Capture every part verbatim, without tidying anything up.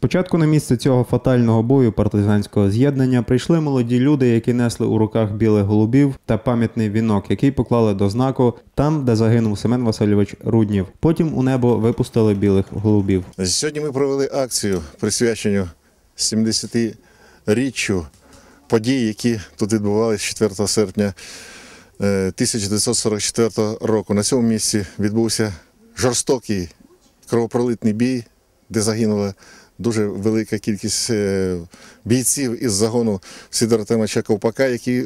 Спочатку на місце цього фатального бою партизанського з'єднання прийшли молоді люди, які несли у руках білих голубів та пам'ятний вінок, який поклали до знаку там, де загинув Семен Васильович Руднів. Потім у небо випустили білих голубів. Сьогодні ми провели акцію, присвячену сімдесятиріччю подій, які тут відбувалися четвертого серпня тисяча дев'ятсот сорок четвертого року. На цьому місці відбувся жорстокий кровопролитний бій, де загинула дуже велика кількість бійців із загону Сидора Артемовича Ковпака, який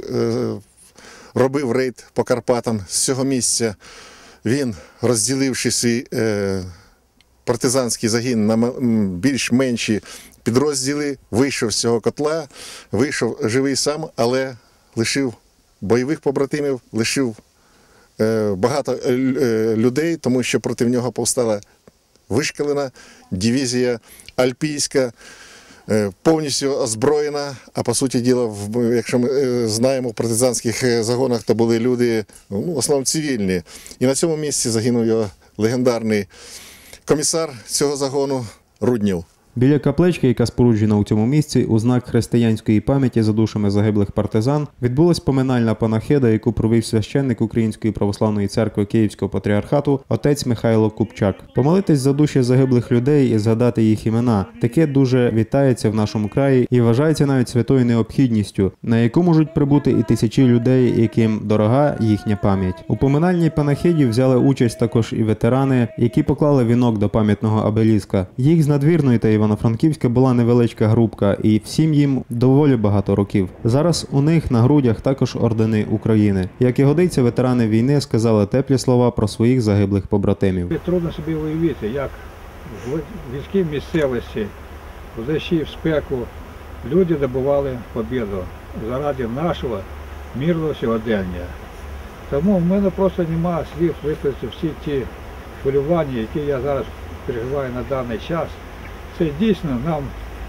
робив рейд по Карпатам. З цього місця він, розділивши свій партизанський загін на більш-менші підрозділи, вийшов з цього котла, вийшов живий сам, але лишив бойових побратимів, лишив багато людей, тому що проти нього повстала вишкалена дивізія альпійська, повністю озброєна, а по суті діла, якщо ми знаємо, в партизанських загонах то були люди, ну, в основному цивільні. І на цьому місці загинув його легендарний комісар цього загону Руднів. Біля каплички, яка споруджена у цьому місці, у знак християнської пам'яті за душами загиблих партизан, відбулась поминальна панахида, яку провів священник Української православної церкви Київського патріархату отець Михайло Купчак. Помолитись за душі загиблих людей і згадати їх імена – таке дуже вітається в нашому краї і вважається навіть святою необхідністю, на яку можуть прибути і тисячі людей, яким дорога їхня пам'ять. У поминальній панахиді взяли участь також і ветерани, які поклали вінок до пам'ятного обеліска. Їх з Надвірної та Івано-Франківська була невеличка групка, і всім їм доволі багато років. Зараз у них на грудях також ордени України. Як і годиться, ветерани війни сказали теплі слова про своїх загиблих побратимів. Трудно собі уявити, як в гірській місцевості, в дощі, в спеку люди добували побіду заради нашого мирного сьогодення. Тому в мене просто немає слів висловити всі ті хвилювання, які я зараз переживаю на даний час. Це дійсно нам,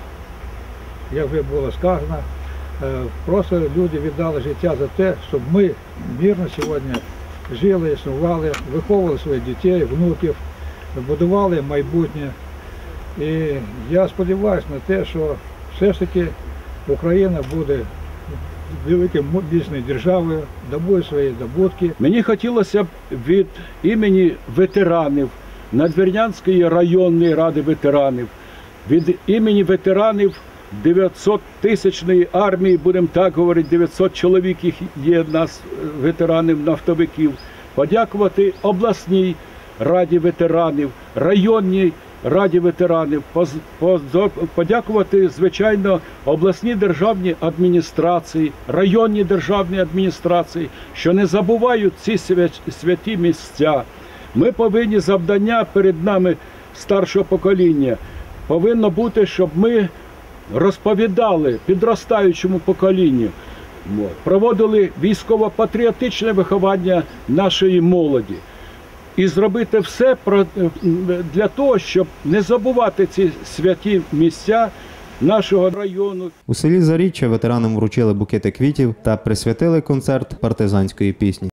як вже було сказано, просто люди віддали життя за те, щоб ми мирно сьогодні жили, існували, виховували своїх дітей, внуків, будували майбутнє. І я сподіваюся на те, що все ж таки Україна буде великою міцною державою, добує свої здобутки. Мені хотілося б від імені ветеранів Надвірнянської районної ради ветеранів, від імені ветеранів дев'ятисоттисячної армії, будемо так говорити, дев'ятсот чоловік їх є в нас, ветеранів нафтовиків, подякувати обласній раді ветеранів, районній раді ветеранів, подякувати, звичайно, обласній державній адміністрації, районній державній адміністрації, що не забувають ці святі місця. Ми повинні, завдання перед нами старшого покоління повинно бути, щоб ми розповідали підростаючому поколінню, проводили військово-патріотичне виховання нашої молоді. І зробити все для того, щоб не забувати ці святі місця нашого району. У селі Заріччя ветеранам вручили букети квітів та присвятили концерт партизанської пісні.